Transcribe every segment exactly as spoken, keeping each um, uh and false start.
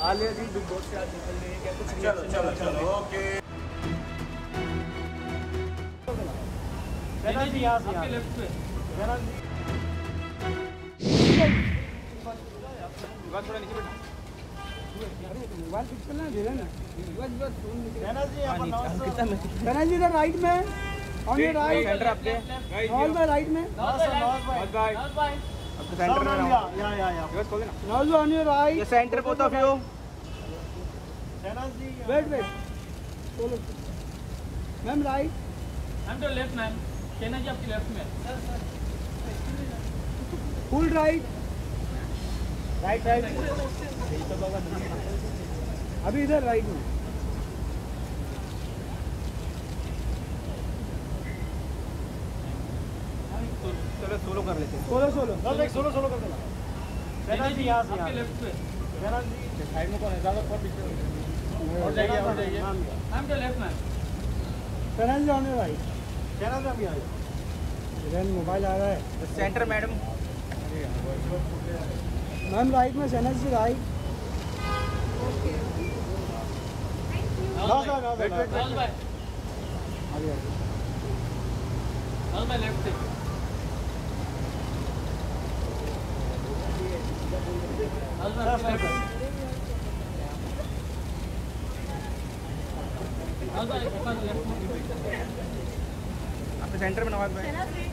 आलिया जी big boss से आज निकल रही है, क्या कुछ चलो चलो चलो ओके। जैना जी यहाँ से लेफ्ट पे जैना जी थोड़ा नीचे बैठो। मोबाइल पिक करना दे ना बस बस जैना जी यहाँ पर जैना जी इधर राइट में ऑन योर राइट सेंटर आपके नॉल बाय राइट में नॉल बाय आपके सेंटर में या या या बस खोल देना नॉल on your right the centre both of you Jaina ji wait wait बोलो ma'am right I am to left ma'am Jaina ji आपकी लेफ्ट में sir sir full right right right अभी इधर राइट में चलो सोलो कर लेते हैं solo solo solo solo solo कर देना जैना जी यहाँ से आपके लेफ्ट पे जैना जी साइड में कौन है ज़्यादा पर पीछे और जाइए और जाइए I am to left ma'am Jaina ji on right जैना जी अभी आइए जैन मोबाइल आ रहा है सेंटर मैडम मैम राइट में Jaina ji right no sir no wait wait नॉल बाय आगे नॉल बाय लेफ्ट से नॉल बाय लेफ्ट नॉल बाय लेफ्ट आपके सेंटर में नवाज भाई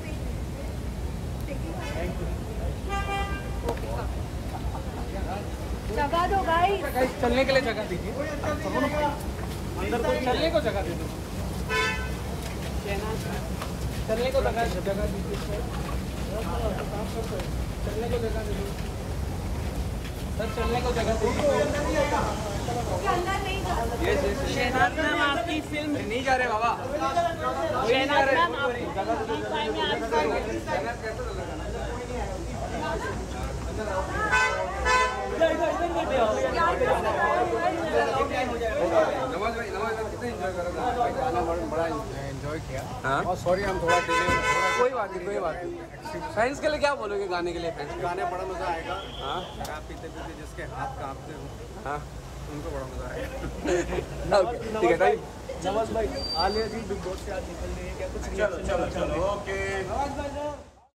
जगह दो भाई चलने के लिए जगह दीजिए अंदर को चलने को जगह दे दो चलने को जगह जगह दीजिए चलने को जगह दे दो सर चलने को जगह दीजिए अंदर नहीं जा शहनाज मैम आपकी फिल्म नहीं जा रहे बाबा शहनाज मैम आपकी नवाज भाई नवाज भाई कितना एंजॉय कर रहा था गाना बड़ा एंजॉय किया। हाँ और सॉरी हम थोड़ा डिले कोई बात नहीं कोई बात नहीं। फैंस के लिए क्या बोलोगे गाने के लिए? फैंस गाने बड़ा मजा आएगा। हाँ शराब पीते पीते जिसके हाथ कांपते हो हाँ उनको बड़ा मजा आएगा। ठीक है थैंक नवाज भाई आलिया जी बिग बॉस से आज निकल रही है, क्या कुछ चलो चलो चलो ओके।